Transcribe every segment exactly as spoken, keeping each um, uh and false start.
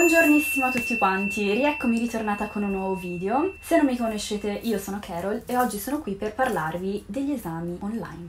Buongiornissimo a tutti quanti, rieccomi ritornata con un nuovo video. Se non mi conoscete, io sono Carol e oggi sono qui per parlarvi degli esami online.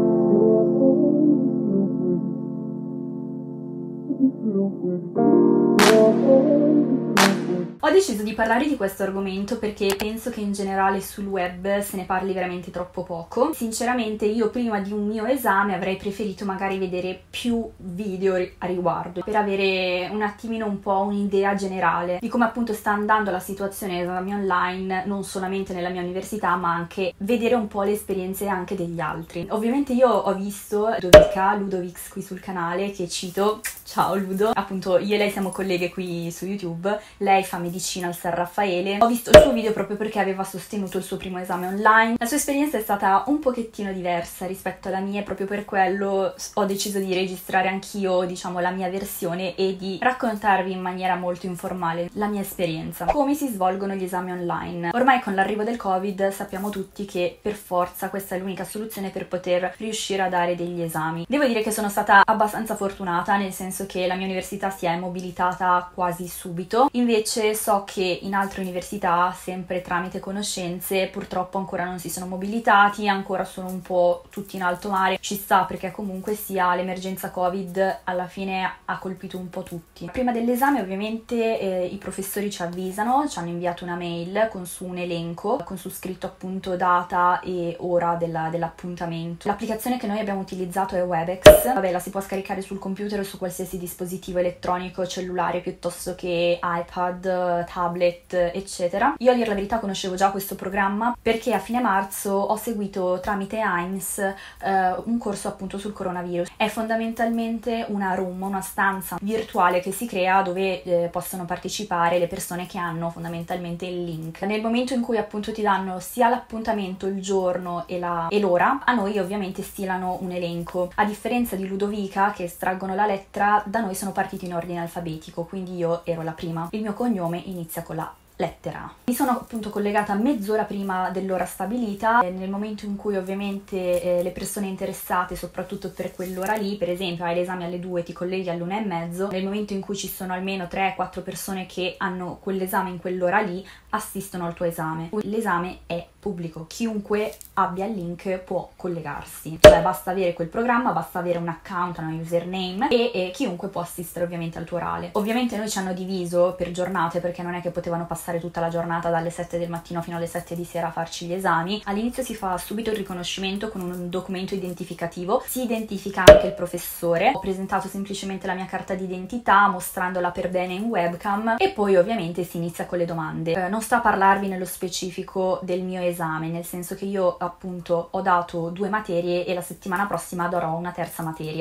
Ho deciso di parlare di questo argomento perché penso che in generale sul web se ne parli veramente troppo poco. Sinceramente io prima di un mio esame avrei preferito magari vedere più video a riguardo per avere un attimino un po' un'idea generale di come appunto sta andando la situazione esami online, non solamente nella mia università ma anche vedere un po' le esperienze anche degli altri. Ovviamente io ho visto Ludovica, Ludovix qui sul canale, che cito, ciao Ludo, appunto io e lei siamo colleghe qui su YouTube, lei fa medicina al San Raffaele. Ho visto il suo video proprio perché aveva sostenuto il suo primo esame online. La sua esperienza è stata un pochettino diversa rispetto alla mia e proprio per quello ho deciso di registrare anch'io, diciamo, la mia versione e di raccontarvi in maniera molto informale la mia esperienza. Come si svolgono gli esami online? Ormai con l'arrivo del Covid sappiamo tutti che per forza questa è l'unica soluzione per poter riuscire a dare degli esami. Devo dire che sono stata abbastanza fortunata, nel senso che la mia università si è mobilitata quasi subito. Invece so che in altre università, sempre tramite conoscenze, purtroppo ancora non si sono mobilitati, ancora sono un po' tutti in alto mare. Ci sta, perché comunque sia l'emergenza Covid alla fine ha colpito un po' tutti. Prima dell'esame ovviamente eh, i professori ci avvisano, ci hanno inviato una mail con su un elenco, con su scritto appunto data e ora della, dell'appuntamento. L'applicazione che noi abbiamo utilizzato è Webex. Vabbè, la si può scaricare sul computer o su qualsiasi dispositivo elettronico, cellulare piuttosto che iPad, tablet, eccetera. Io a dire la verità conoscevo già questo programma perché a fine marzo ho seguito tramite IMSS eh, un corso appunto sul coronavirus. È fondamentalmente una room, una stanza virtuale che si crea dove eh, possono partecipare le persone che hanno fondamentalmente il link. Nel momento in cui appunto ti danno sia l'appuntamento, il giorno e la e l'ora, a noi ovviamente stilano un elenco. A differenza di Ludovica, che estraggono la lettera, da noi sono partiti in ordine alfabetico, quindi io ero la prima. Il mio cognome inizia con la lettera. Mi sono appunto collegata mezz'ora prima dell'ora stabilita, e nel momento in cui ovviamente eh, le persone interessate, soprattutto per quell'ora lì, per esempio hai l'esame alle due, ti colleghi all'una e mezzo, nel momento in cui ci sono almeno tre quattro persone che hanno quell'esame in quell'ora lì, assistono al tuo esame. L'esame è pubblico, chiunque abbia il link può collegarsi, cioè basta avere quel programma, basta avere un account, una username e, e chiunque può assistere ovviamente al tuo orale. Ovviamente noi ci hanno diviso per giornate perché non è che potevano passare tutta la giornata dalle sette del mattino fino alle sette di sera a farci gli esami. All'inizio si fa subito il riconoscimento con un documento identificativo, si identifica anche il professore. Ho presentato semplicemente la mia carta d'identità mostrandola per bene in webcam e poi ovviamente si inizia con le domande. Eh, non sto a parlarvi nello specifico del mio esame, nel senso che io appunto ho dato due materie e la settimana prossima darò una terza materia.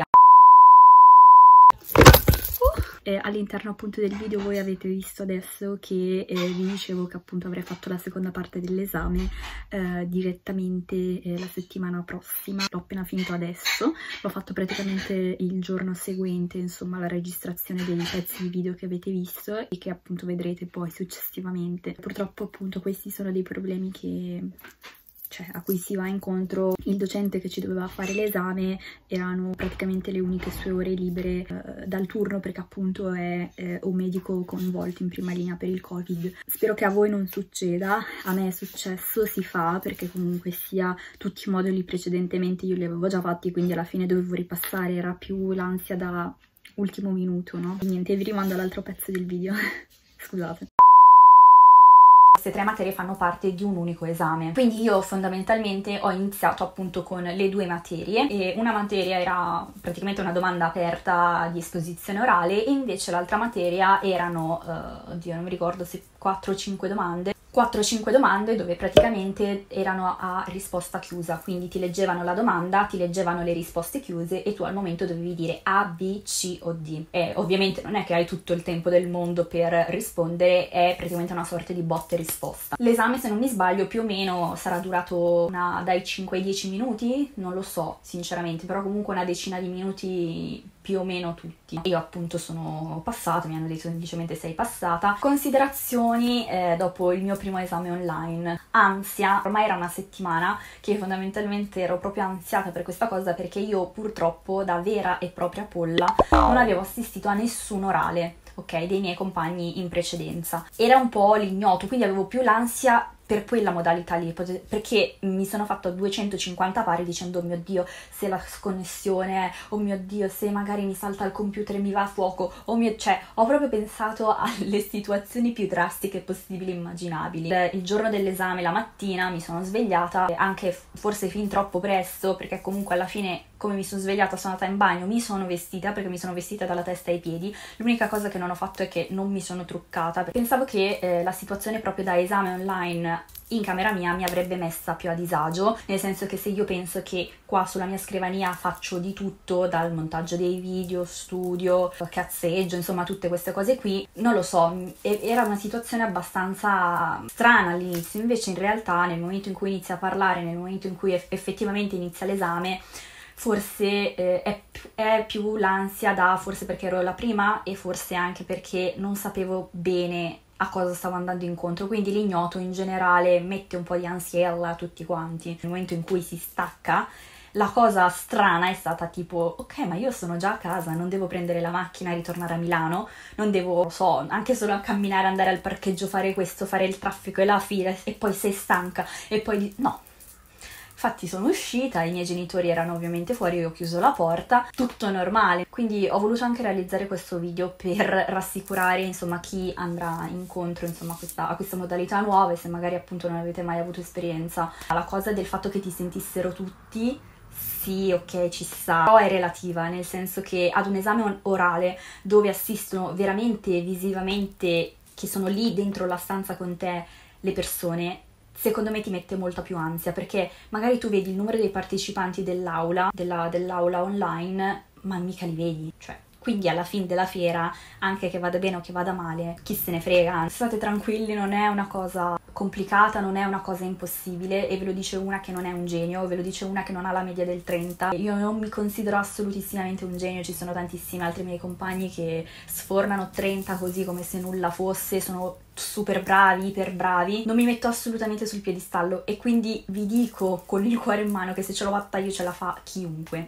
Eh, all'interno appunto del video voi avete visto adesso che eh, vi dicevo che appunto avrei fatto la seconda parte dell'esame eh, direttamente eh, la settimana prossima. L'ho appena finito adesso, l'ho fatto praticamente il giorno seguente, insomma, la registrazione dei pezzi di video che avete visto e che appunto vedrete poi successivamente. Purtroppo appunto questi sono dei problemi che... cioè a cui si va incontro. Il docente che ci doveva fare l'esame erano praticamente le uniche sue ore libere eh, dal turno, perché appunto è eh, un medico coinvolto in prima linea per il Covid. Spero che a voi non succeda, a me è successo, si fa, perché comunque sia tutti i moduli precedentemente io li avevo già fatti, quindi alla fine dovevo ripassare, era più l'ansia da ultimo minuto, no? E niente, vi rimando all'altro pezzo del video, scusate. Queste tre materie fanno parte di un unico esame, quindi io fondamentalmente ho iniziato appunto con le due materie e una materia era praticamente una domanda aperta di esposizione orale e invece l'altra materia erano, uh, oddio non mi ricordo se quattro o cinque domande, quattro o cinque domande dove praticamente erano a risposta chiusa, quindi ti leggevano la domanda, ti leggevano le risposte chiuse e tu al momento dovevi dire A, B, C o D. E ovviamente non è che hai tutto il tempo del mondo per rispondere, è praticamente una sorta di botta e risposta. L'esame, se non mi sbaglio, più o meno sarà durato una, dai cinque ai dieci minuti, non lo so sinceramente, però comunque una decina di minuti più o meno tutti. Io appunto sono passata, mi hanno detto semplicemente sei passata. Considerazioni eh, dopo il mio primo esame online. Ansia, ormai era una settimana che fondamentalmente ero proprio ansiata per questa cosa, perché io purtroppo da vera e propria polla non avevo assistito a nessun orale. ok, dei miei compagni in precedenza. Era un po' l'ignoto, quindi avevo più l'ansia per quella modalità lì, perché mi sono fatto duecentocinquanta pari dicendo: oh mio Dio, se la sconnessione è, oh mio Dio, se magari mi salta il computer e mi va a fuoco, oh mio... cioè ho proprio pensato alle situazioni più drastiche possibili e immaginabili. Il giorno dell'esame, la mattina, mi sono svegliata, anche forse fin troppo presto, perché comunque alla fine, come mi sono svegliata, sono andata in bagno, mi sono vestita, perché mi sono vestita dalla testa ai piedi. L'unica cosa che non ho fatto è che non mi sono truccata. Pensavo che eh, la situazione proprio da esame online in camera mia mi avrebbe messa più a disagio, nel senso che se io penso che qua sulla mia scrivania faccio di tutto, dal montaggio dei video, studio, cazzeggio, insomma tutte queste cose qui, non lo so, era una situazione abbastanza strana all'inizio. Invece in realtà nel momento in cui inizia a parlare, nel momento in cui eff- effettivamente inizia l'esame, forse eh, è, è più l'ansia da, forse perché ero la prima e forse anche perché non sapevo bene a cosa stavo andando incontro, quindi l'ignoto in generale mette un po' di ansiella a tutti quanti. Nel momento in cui si stacca, la cosa strana è stata tipo: ok, ma io sono già a casa, non devo prendere la macchina e ritornare a Milano, non devo, so, anche solo a camminare, andare al parcheggio, fare questo, fare il traffico e la fila, e poi sei stanca e poi no. Infatti sono uscita, i miei genitori erano ovviamente fuori, io ho chiuso la porta, tutto normale. Quindi ho voluto anche realizzare questo video per rassicurare, insomma, chi andrà incontro, insomma, a questa, a questa modalità nuova, e se magari appunto non avete mai avuto esperienza. La cosa del fatto che ti sentissero tutti, sì, ok, ci sta, però è relativa, nel senso che ad un esame orale dove assistono veramente visivamente, che sono lì dentro la stanza con te, le persone, secondo me ti mette molta più ansia, perché magari tu vedi il numero dei partecipanti dell'aula, della, dell'aula online, ma mica li vedi, cioè. Quindi alla fine della fiera, anche che vada bene o che vada male, chi se ne frega. State tranquilli, non è una cosa complicata, non è una cosa impossibile, e ve lo dice una che non è un genio, ve lo dice una che non ha la media del trenta. Io non mi considero assolutissimamente un genio, ci sono tantissimi altri miei compagni che sfornano trenta così come se nulla fosse, sono super bravi, iper bravi. Non mi metto assolutamente sul piedistallo, e quindi vi dico con il cuore in mano che se ce l'ho fatta io ce la fa chiunque.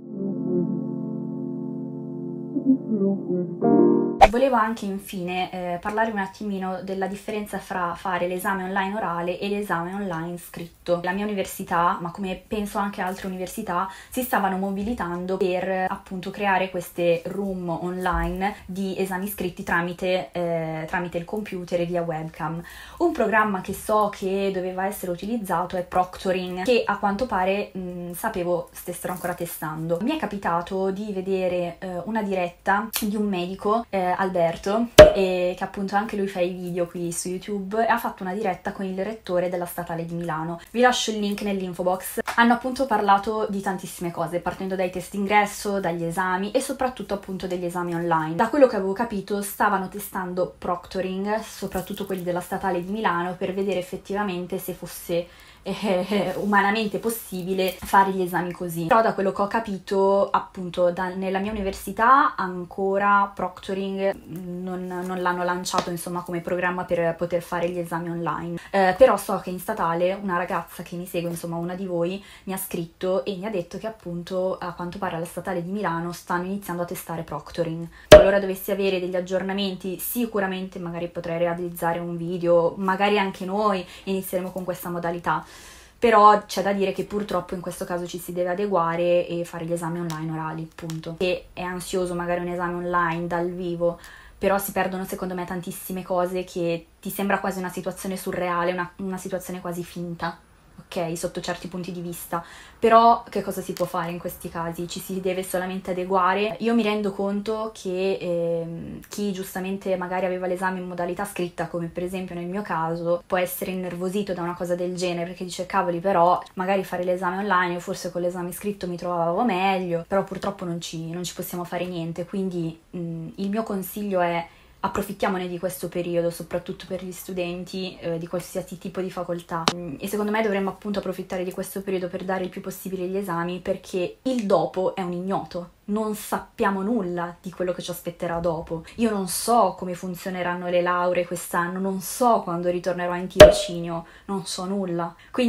Volevo anche infine eh, parlare un attimino della differenza fra fare l'esame online orale e l'esame online scritto. La mia università, ma come penso anche altre università, si stavano mobilitando per appunto creare queste room online di esami scritti tramite, eh, tramite il computer e via webcam. Un programma che so che doveva essere utilizzato è Proctoring, che a quanto pare mh, sapevo stessero ancora testando. Mi è capitato di vedere eh, una diretta di un medico, eh, Alberto, e che appunto anche lui fa i video qui su YouTube, e ha fatto una diretta con il rettore della Statale di Milano. Vi lascio il link nell'info box. Hanno appunto parlato di tantissime cose, partendo dai test ingresso, dagli esami e soprattutto appunto degli esami online. Da quello che avevo capito stavano testando Proctoring, soprattutto quelli della Statale di Milano, per vedere effettivamente se fosse eh, umanamente possibile fare gli esami così. Però da quello che ho capito, appunto, da, nella mia università ancora Proctoring non, non l'hanno lanciato, insomma, come programma per poter fare gli esami online. Eh, però so che in statale una ragazza che mi segue, insomma una di voi, mi ha scritto e mi ha detto che appunto a quanto pare alla Statale di Milano stanno iniziando a testare Proctoring. Qualora dovessi avere degli aggiornamenti, sicuramente magari potrei realizzare un video, magari anche noi inizieremo con questa modalità. Però c'è da dire che purtroppo in questo caso ci si deve adeguare e fare gli esami online orali, appunto. E è ansioso magari un esame online dal vivo, però si perdono secondo me tantissime cose, che ti sembra quasi una situazione surreale, una, una situazione quasi finta, ok, sotto certi punti di vista. Però che cosa si può fare in questi casi? Ci si deve solamente adeguare. Io mi rendo conto che eh, chi giustamente magari aveva l'esame in modalità scritta, come per esempio nel mio caso, può essere innervosito da una cosa del genere, perché dice cavoli, però magari fare l'esame online, o forse con l'esame scritto mi trovavo meglio, però purtroppo non ci, non ci possiamo fare niente. Quindi mh, il mio consiglio è: approfittiamone di questo periodo, soprattutto per gli studenti eh, di qualsiasi tipo di facoltà. E secondo me dovremmo appunto approfittare di questo periodo per dare il più possibile gli esami, perché il dopo è un ignoto. Non sappiamo nulla di quello che ci aspetterà dopo. Io non so come funzioneranno le lauree quest'anno, non so quando ritornerò in tirocinio, non so nulla. Quindi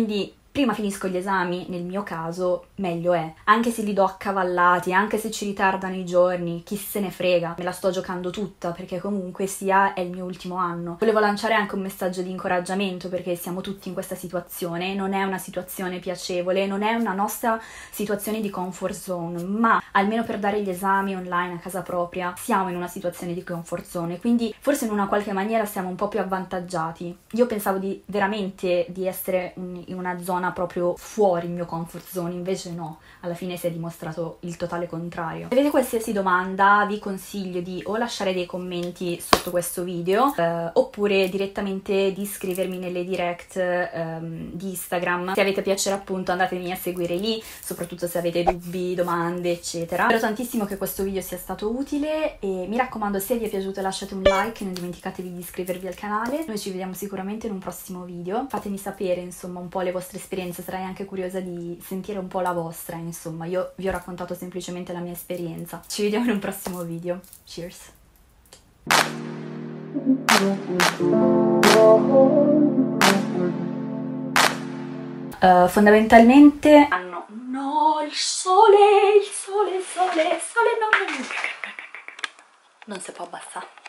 prima finisco gli esami, nel mio caso, meglio è. Anche se li do accavallati, anche se ci ritardano i giorni, chi se ne frega, me la sto giocando tutta, perché comunque sia è il mio ultimo anno. Volevo lanciare anche un messaggio di incoraggiamento, perché siamo tutti in questa situazione, non è una situazione piacevole, non è una nostra situazione di comfort zone, ma almeno per dare gli esami online a casa propria siamo in una situazione di comfort zone, quindi forse in una qualche maniera siamo un po' più avvantaggiati. Io pensavo di veramente di essere in una zona proprio fuori il mio comfort zone, invece no, alla fine si è dimostrato il totale contrario. Se avete qualsiasi domanda vi consiglio di o lasciare dei commenti sotto questo video eh, oppure direttamente di scrivermi nelle direct ehm, di Instagram. Se avete piacere appunto andatemi a seguire lì, soprattutto se avete dubbi, domande eccetera. Spero tantissimo che questo video sia stato utile e mi raccomando, se vi è piaciuto lasciate un like, non dimenticatevi di iscrivervi al canale. Noi ci vediamo sicuramente in un prossimo video, fatemi sapere insomma un po' le vostre esperienze, sarei anche curiosa di sentire un po' la vostra, insomma io vi ho raccontato semplicemente la mia esperienza. Ci vediamo in un prossimo video, cheers! Uh, fondamentalmente hanno no, il sole, il sole, il sole, il sole, no, no, no, non si può abbassare.